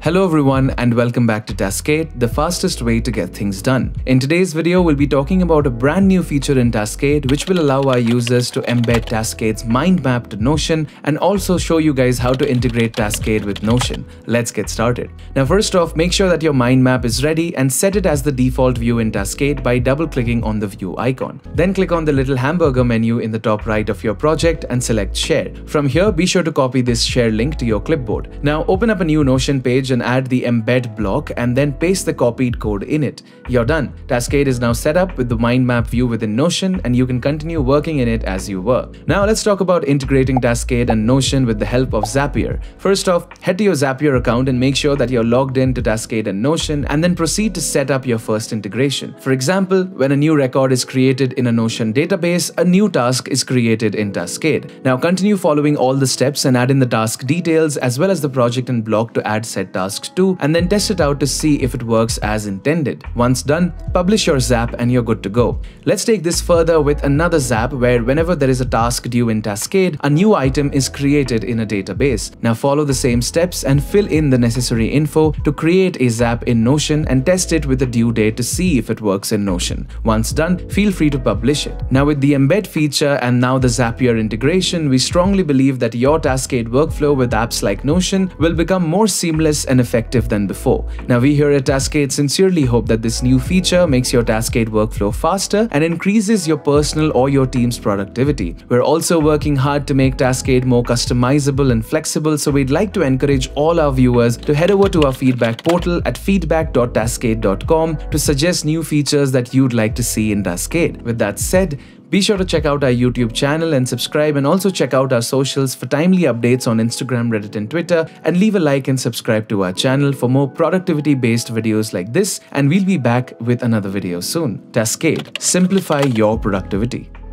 Hello everyone and welcome back to Taskade, the fastest way to get things done. In today's video, we'll be talking about a brand new feature in Taskade which will allow our users to embed Taskade's mind map to Notion and also show you guys how to integrate Taskade with Notion. Let's get started. Now first off, make sure that your mind map is ready and set it as the default view in Taskade by double-clicking on the view icon. Then click on the little hamburger menu in the top right of your project and select share. From here, be sure to copy this share link to your clipboard. Now open up a new Notion page and add the embed block and then paste the copied code in it. You're done. Taskade is now set up with the mind map view within Notion and you can continue working in it as you were. Now let's talk about integrating Taskade and Notion with the help of Zapier. First off, head to your Zapier account and make sure that you're logged in to Taskade and Notion and then proceed to set up your first integration. For example, when a new record is created in a Notion database, a new task is created in Taskade. Now continue following all the steps and add in the task details as well as the project and block to add said tasks to, and then test it out to see if it works as intended. Once done, publish your Zap and you're good to go. Let's take this further with another Zap where whenever there is a task due in Taskade, a new item is created in a database. Now follow the same steps and fill in the necessary info to create a Zap in Notion and test it with the due date to see if it works in Notion. Once done, feel free to publish it. Now with the embed feature and now the Zapier integration, we strongly believe that your Taskade workflow with apps like Notion will become more seamless and effective than before. Now we here at Taskade sincerely hope that this new feature makes your Taskade workflow faster and increases your personal or your team's productivity. We're also working hard to make Taskade more customizable and flexible, so we'd like to encourage all our viewers to head over to our feedback portal at feedback.taskade.com to suggest new features that you'd like to see in Taskade. With that said, be sure to check out our YouTube channel and subscribe, and also check out our socials for timely updates on Instagram, Reddit and Twitter, and leave a like and subscribe to our channel for more productivity based videos like this, and we'll be back with another video soon. Taskade, simplify your productivity.